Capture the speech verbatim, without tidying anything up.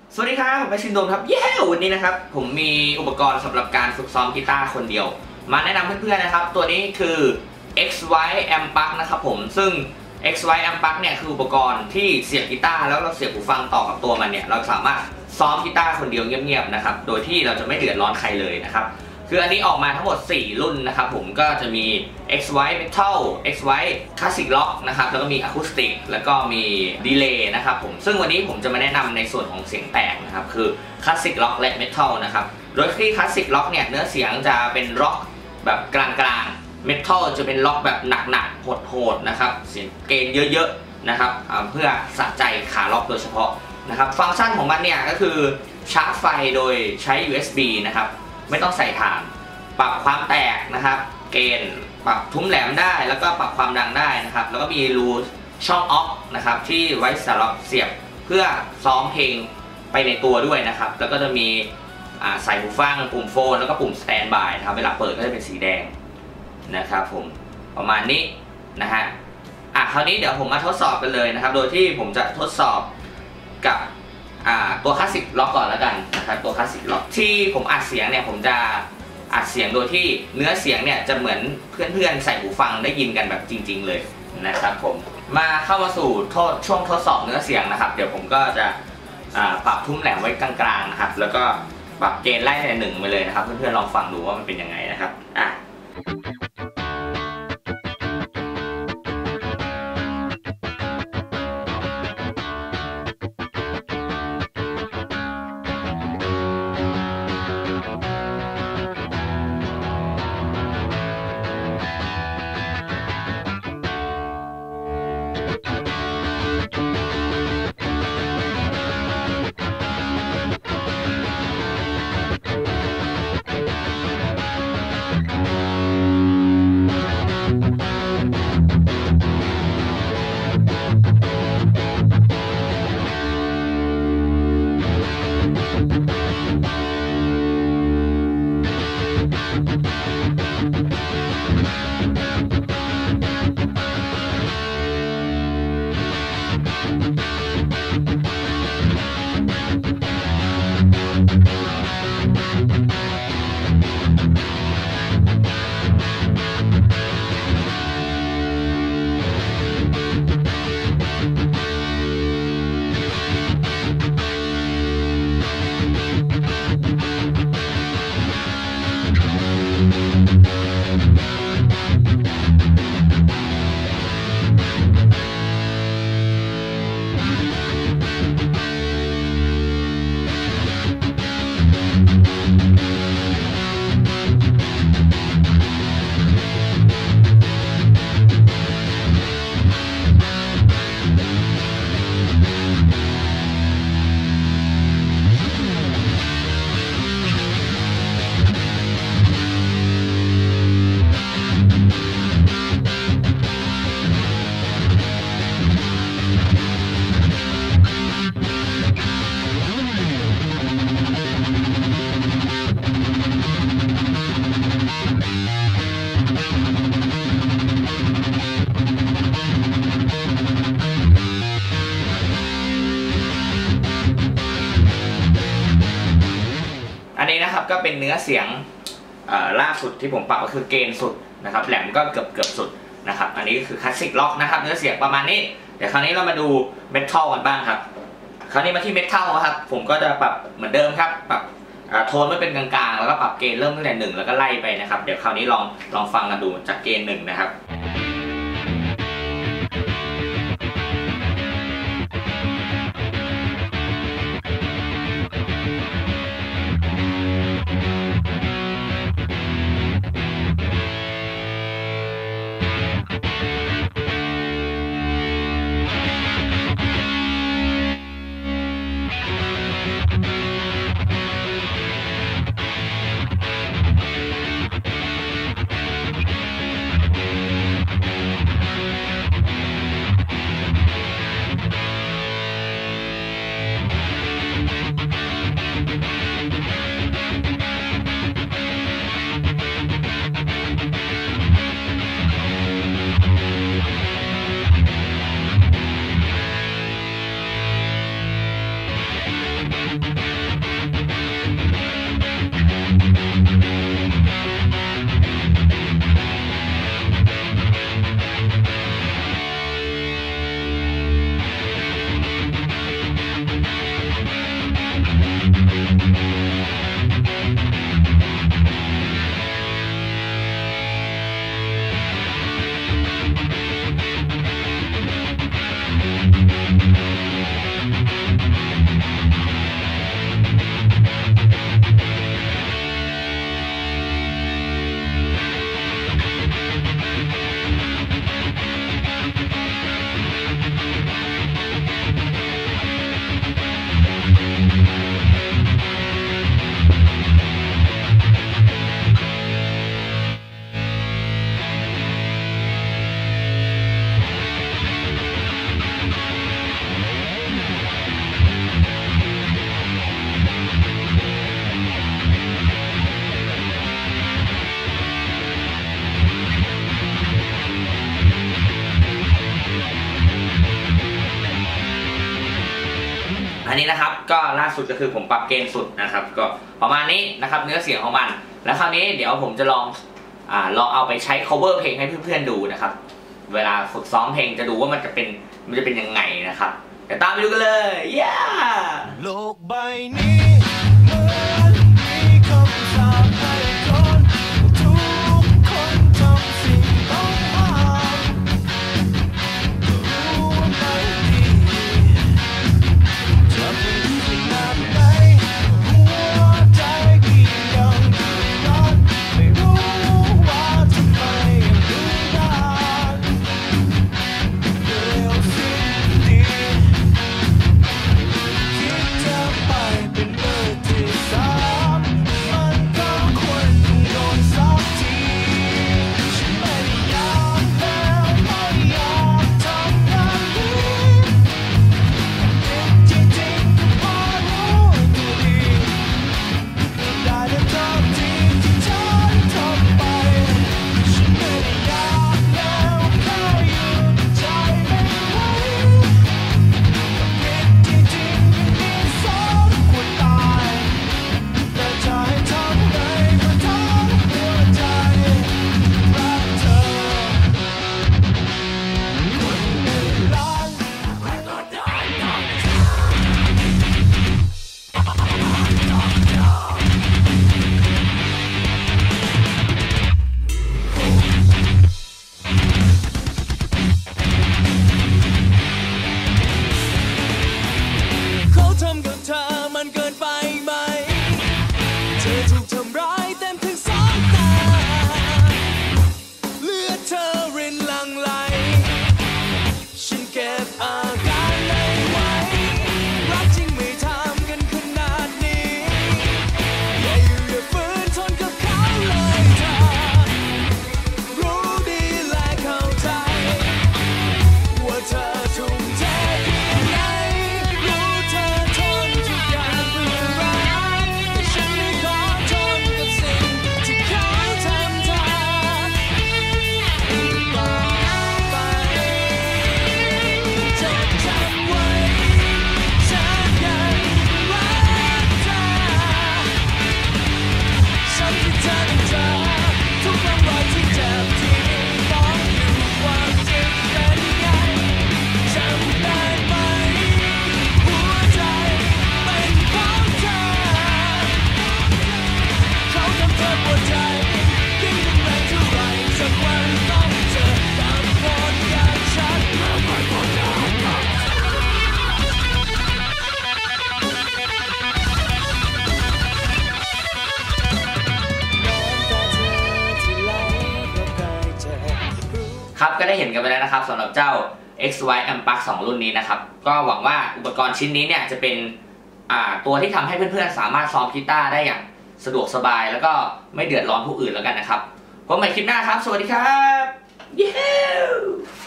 สวัสดีครับผมเป็นชินโดมครับเย้วันนี้นะครับผมมีอุปกรณ์สำหรับการฝึกซ้อมกีตาร์คนเดียวมาแนะนำเพื่อนๆนะครับตัวนี้คือ เอ็กซ์ วาย Amp Plug นะครับผมซึ่ง เอ็กซ์ วาย Amp Plug เนี่ยคืออุปกรณ์ที่เสียบกีตาร์แล้วเราเสียบหูฟังต่อกับตัวมันเนี่ยเราสามารถซ้อมกีตาร์คนเดียวเงียบๆนะครับโดยที่เราจะไม่เดือดร้อนใครเลยนะครับคืออันนี้ออกมาทั้งหมดสี่รุ่นนะครับผมก็จะมี เอ็กซ์ วาย Metal เอ็กซ์ วาย Classic Rock นะครับแล้วก็มี Acoustic แล้วก็มี Delay นะครับผมซึ่งวันนี้ผมจะมาแนะนำในส่วนของเสียงแตกนะครับคือ Classic Rock และ Metal นะครับโดยที่ Classic Rock เนี่ยเนื้อเสียงจะเป็นร็อกแบบกลางๆ Metal จะเป็นร็อกแบบหนักๆโหดๆนะครับเสียงเกณฑ์เยอะๆนะครับเพื่อสะใจขาล็อกโดยเฉพาะนะครับฟังก์ชันของมันเนี่ยก็คือชาร์จไฟโดยใช้ ยู เอส บี นะครับไม่ต้องใส่ถ่านปรับความแตกนะครับเกณฑ์ปรับทุ้มแหลมได้แล้วก็ปรับความดังได้นะครับแล้วก็มีรูช่องออฟนะครับที่ไว้สำหรับเสียบเพื่อซ้อมเพลงไปในตัวด้วยนะครับแล้วก็จะมีใส่หูฟังปุ่มโฟนแล้วก็ปุ่มสแตนด์บายนะครับเวลาเปิดก็จะเป็นสีแดงนะครับผมประมาณนี้นะฮะอ่ะคราวนี้เดี๋ยวผมมาทดสอบกันเลยนะครับโดยที่ผมจะทดสอบกับตัวคลาสสิกล็อกก่อนแล้วกันนะครับตัวคลาสสิกล็อกที่ผมอัดเสียงเนี่ยผมจะอัดเสียงโดยที่เนื้อเสียงเนี่ยจะเหมือนเพื่อนๆใส่หูฟังได้ยินกันแบบจริงๆเลยนะครับผมมาเข้ามาสู่ช่วงทดสอบเนื้อเสียงนะครับเดี๋ยวผมก็จะปรับทุ้มแหลมไว้กลางๆนะครับแล้วก็ปรับเกณฑ์ไล่ในหนึ่งไปเลยนะครับเพื่อนๆลองฟังดูว่ามันเป็นยังไงนะครับอ่ะอันนี้นะครับก็เป็นเนื้อเสียงล่าสุดที่ผมปรับก็คือเกณฑ์สุดนะครับแหลมก็เกือบเกือบสุดนะครับอันนี้ก็คือคลาสสิกล็อกนะครับเนื้อเสียงประมาณนี้เดี๋ยวคราวนี้เรามาดูเมทัลกันบ้างครับคราวนี้มาที่เมทัลครับผมก็จะปรับเหมือนเดิมครับปรับโทนไม่เป็นกลางๆแล้วก็ปรับเกณฑ์เริ่มตั้งแต่หนึ่งแล้วก็ไล่ไปนะครับเดี๋ยวคราวนี้ลองลองฟังกันดูจากเกณฑ์หนึ่งนะครับนนี้นะครับก็ล่าสุดก็คือผมปรับเกณฑ์สุดนะครับก็ประมาณนี้นะครับเนื้อเสียงของมันแล้วคราวนี้เดี๋ยวผมจะลองอ่าลองเอาไปใช้ cover เพลงให้เพื่อนๆดูนะครับเวลาฝึกซ้อมเพลงจะดูว่ามันจะเป็นมันจะเป็นยังไงนะครับเดี๋ยวตามไปดูกันเลยย่าโลกใบนี้เหมือนมีคำสาปให้คนทุกคนทำสิ่งต้องห้ามรู้ว่าไม่ดีจะเป็นขนาดไหนหัวใจที่ยังร้อนไม่รู้ว่าทำไมถึงได้เร็วสิ้นดีคิดจะไปเป็นมือที่สามมันก็ควรโดนสักทีฉันไม่ได้อยากแล้วไม่อยากทำงานนี้จริงๆก็พอรู้ตัวดีได้แต่ทำที่ที่ฉันทำไปฉันไม่ได้อยากแล้วแค่หยุดใจไม่ไหวจริงๆยังมีสองคนตายแต่ใจทำไงเพื่อทั้งหัวใจรักเธอคนหนึ่งล้านเขาทำกับเธอมันเกินไปไหมเธอถูกทำร้ายเต็มทั้งสองตาเลือดเธอรินหลั่งไหลฉันเก็บอาการไม่ไหวรักจริงไม่ทำกันขนาดนี้อย่าอยู่อย่าฝืนทนกับเขาเลยเธอรู้ดีและเข้าใจว่าเธอทุ่มเทเพียงไหนรู้เธอทนทุกอย่างเพื่อรักแต่ฉันไม่ขอทนกับสิ่งที่เขาทำเธออีกต่อไปจดจำไว้ฉันยังรักเธอฉันที่เธอต้องเจอทุกครั้งรอยที่เจ็บที่บอกอยู่ว่าจะเป็นไงจำได้ไหมหัวใจเป็นของเธอเขาทำเธอปวดใจยิ่งรุนแรงเท่าไรสักวันต้องเจอกับคนอย่างฉันน้ำตาเธอที่ไหลเพราะกายเจ็บครับก็ได้เห็นกันไปแล้วนะครับสำหรับเจ้า เอ็กซ์ วาย Amp Plug สองรุ่นนี้นะครับก็หวังว่าอุปกรณ์ชิ้นนี้เนี่ยจะเป็นอ่าตัวที่ทำให้เพื่อนๆสามารถซ้อมกีตาร์ได้อย่างสะดวกสบายแล้วก็ไม่เดือดร้อนผู้อื่นแล้วกันนะครับพบกันใหม่คลิปหน้าครับสวัสดีครับเย้